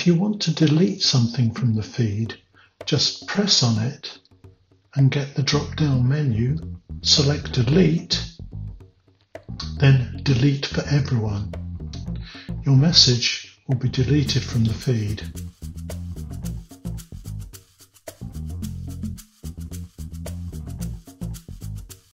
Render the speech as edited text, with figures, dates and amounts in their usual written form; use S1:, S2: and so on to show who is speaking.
S1: If you want to delete something from the feed, just press on it and get the drop-down menu, select Delete, then Delete for everyone. Your message will be deleted from the feed.